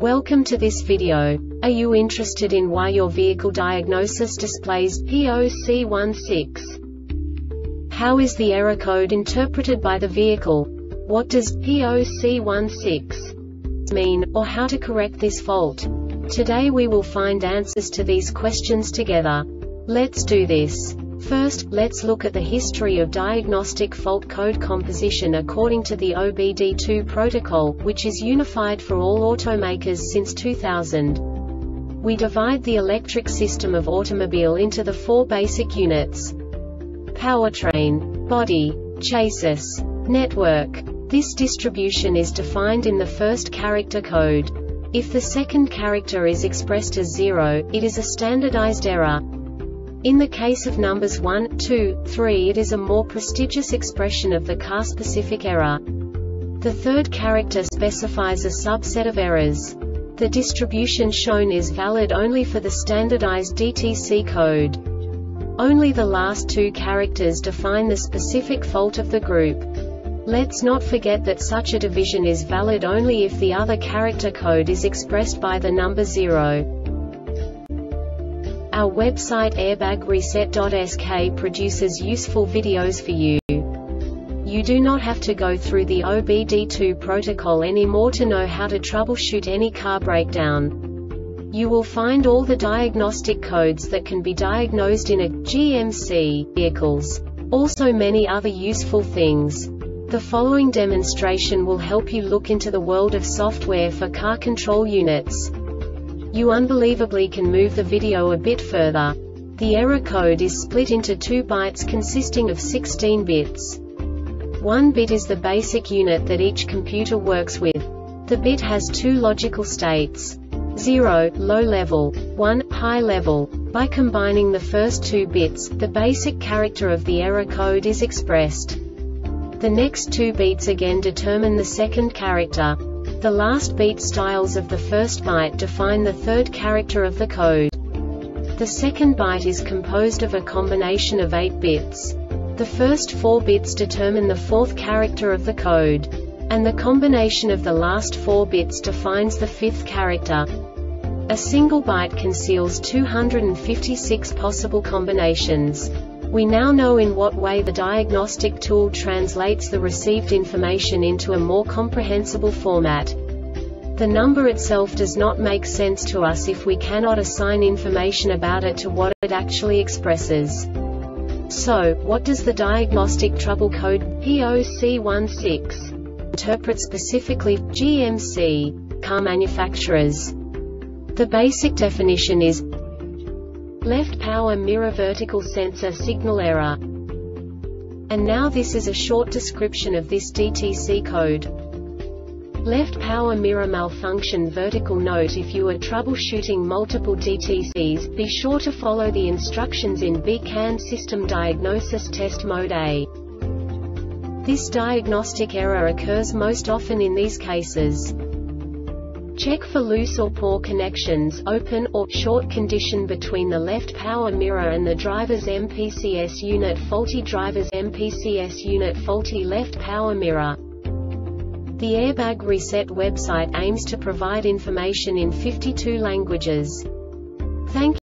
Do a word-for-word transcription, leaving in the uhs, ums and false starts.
Welcome to this video. Are you interested in why your vehicle diagnosis displays P zero C one six? How is the error code interpreted by the vehicle? What does P zero C one six mean, or how to correct this fault? Today we will find answers to these questions together. Let's do this. First, let's look at the history of diagnostic fault code composition according to the O B D two protocol, which is unified for all automakers since two thousand. We divide the electric system of automobile into the four basic units: powertrain, body, chassis, network. This distribution is defined in the first character code. If the second character is expressed as zero, it is a standardized error. In the case of numbers one, two, three, it is a more prestigious expression of the car-specific error. The third character specifies a subset of errors. The distribution shown is valid only for the standardized D T C code. Only the last two characters define the specific fault of the group. Let's not forget that such a division is valid only if the other character code is expressed by the number zero. Our website airbag reset dot S K produces useful videos for you. You do not have to go through the O B D two protocol anymore to know how to troubleshoot any car breakdown. You will find all the diagnostic codes that can be diagnosed in a G M C vehicles. Also many other useful things. The following demonstration will help you look into the world of software for car control units. You unbelievably can move the video a bit further. The error code is split into two bytes consisting of sixteen bits. One bit is the basic unit that each computer works with. The bit has two logical states: zero, low level, one, high level. By combining the first two bits, the basic character of the error code is expressed. The next two beats again determine the second character. The last beat styles of the first byte define the third character of the code. The second byte is composed of a combination of eight bits. The first four bits determine the fourth character of the code. And the combination of the last four bits defines the fifth character. A single byte conceals two hundred fifty-six possible combinations. We now know in what way the diagnostic tool translates the received information into a more comprehensible format. The number itself does not make sense to us if we cannot assign information about it to what it actually expresses. So, what does the diagnostic trouble code P zero C one six interpret specifically for G M C car manufacturers? The basic definition is left power mirror vertical sensor signal error. And now this is a short description of this D T C code. Left power mirror malfunction vertical note: if you are troubleshooting multiple D T Cs, be sure to follow the instructions in B CAN System Diagnosis Test Mode A. This diagnostic error occurs most often in these cases: check for loose or poor connections, open or short condition between the left power mirror and the driver's M P C S unit, faulty driver's M P C S unit, faulty left power mirror. The Airbag Reset website aims to provide information in fifty-two languages. Thank you.